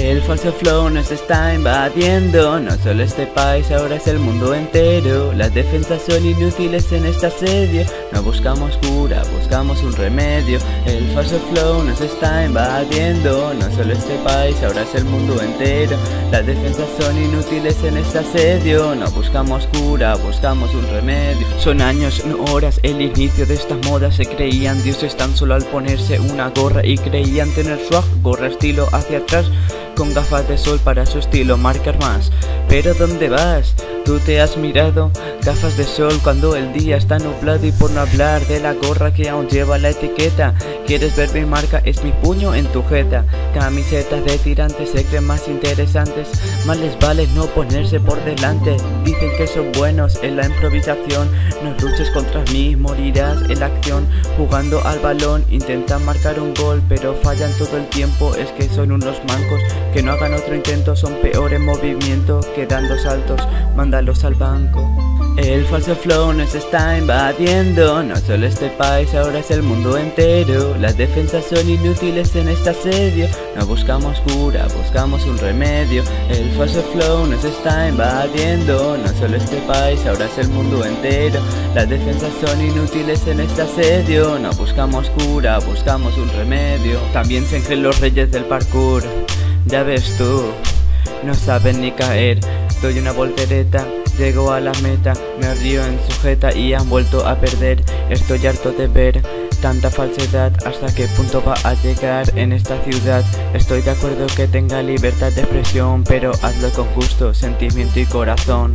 El falso flow nos está invadiendo, no solo este país, ahora es el mundo entero. Las defensas son inútiles en este asedio, no buscamos cura, buscamos un remedio. El falso flow nos está invadiendo, no solo este país, ahora es el mundo entero. Las defensas son inútiles en este asedio, no buscamos cura, buscamos un remedio. Son años, no horas, el inicio de esta moda. Se creían dioses tan solo al ponerse una gorra y creían tener swag, gorra estilo hacia atrás, con gafas de sol para su estilo marcar más. Pero ¿dónde vas? Tú te has mirado, gafas de sol cuando el día está nublado. Y por no hablar de la gorra que aún lleva la etiqueta, ¿quieres ver mi marca? Es mi puño en tu jeta. Camisetas de tirantes se creen más interesantes, más les vale no ponerse por delante. Dicen que son buenos en la improvisación, no luches contra mí, morirás en la acción. Jugando al balón intentan marcar un gol, pero fallan todo el tiempo, es que son unos mancos. Que no hagan otro intento, son peor en movimiento que dando saltos, mándalos al banco. El falso flow nos está invadiendo, no solo este país, ahora es el mundo entero. Las defensas son inútiles en este asedio, no buscamos cura, buscamos un remedio. El falso flow nos está invadiendo, no solo este país, ahora es el mundo entero. Las defensas son inútiles en este asedio, no buscamos cura, buscamos un remedio. También se creen los reyes del parkour, ya ves tú, no saben ni caer. Doy una voltereta, llego a la meta, me río en sujeta y han vuelto a perder. Estoy harto de ver tanta falsedad, hasta qué punto va a llegar en esta ciudad. Estoy de acuerdo que tenga libertad de expresión, pero hazlo con gusto, sentimiento y corazón.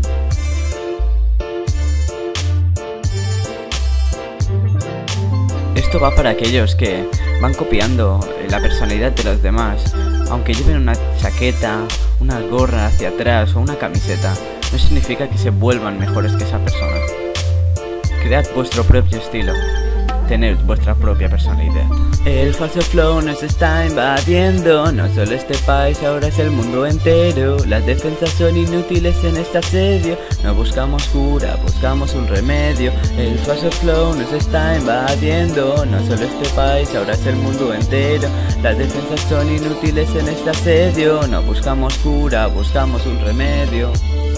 Esto va para aquellos que van copiando la personalidad de los demás. Aunque lleven una chaqueta, una gorra hacia atrás o una camiseta, no significa que se vuelvan mejores que esa persona. Cread vuestro propio estilo, tened vuestra propia personalidad. El falso flow nos está invadiendo, no solo este país, ahora es el mundo entero. Las defensas son inútiles en este asedio, no buscamos cura, buscamos un remedio. El falso flow nos está invadiendo, no solo este país, ahora es el mundo entero. Las defensas son inútiles en este asedio, no buscamos cura, buscamos un remedio.